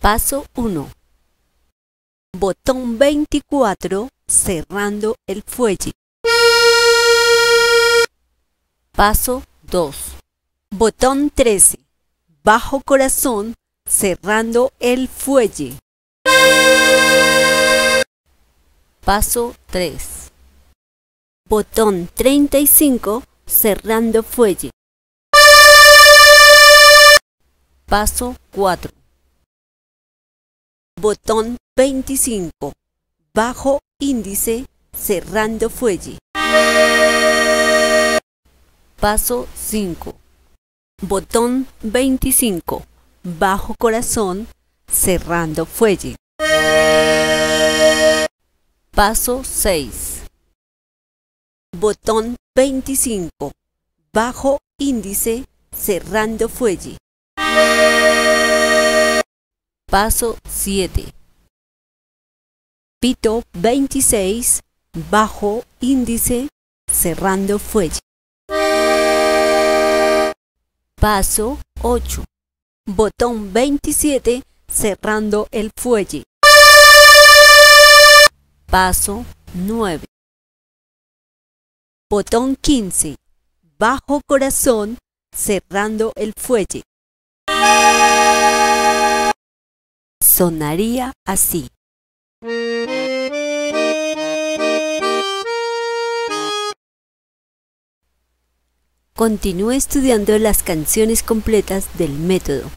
Paso 1. Botón 24, cerrando el fuelle. Paso 2. Botón 13, bajo corazón, cerrando el fuelle. Paso 3. Botón 35, cerrando fuelle. Paso 4. Botón 25, bajo índice, cerrando fuelle. Paso 5. Botón 25, bajo corazón, cerrando fuelle. Paso 6. Botón 25, bajo índice, cerrando fuelle. Paso 7. Pito 26, bajo índice, cerrando fuelle. Paso 8. Botón 27, cerrando el fuelle. Paso 9. Botón 15, bajo corazón, cerrando el fuelle. Sonaría así. Continúe estudiando las canciones completas del método.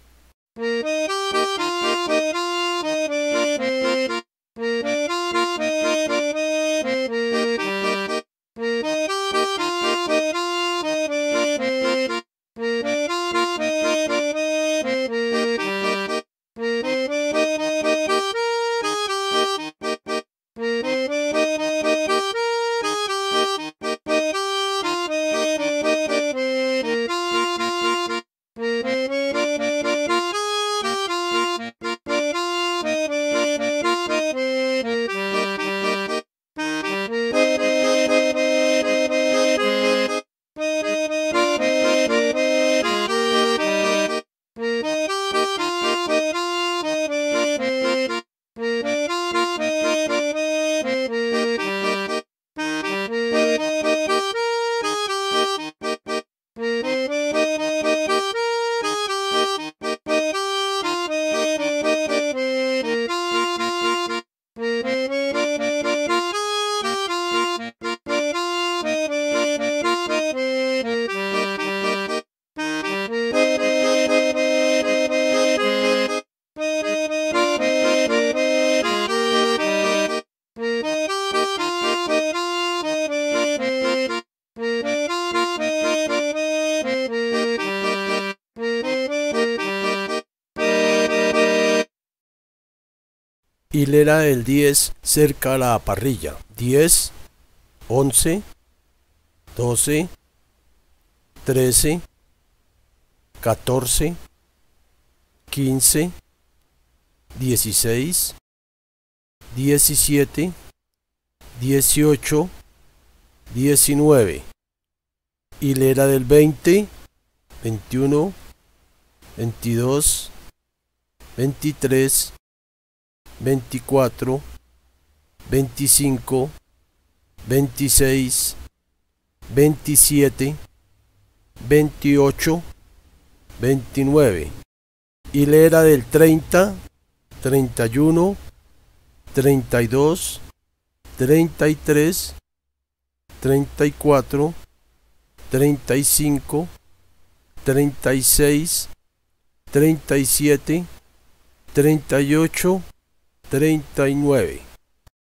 Hilera del 10 cerca a la parrilla. 10, 11, 12, 13, 14, 15, 16, 17, 18, 19. Hilera del 20, 21, 22, 23, 24, 25, 26, 27, 28, 29. Hilera del 30, 31, 32, 33, 34, 35, 36, 37, 38, 39.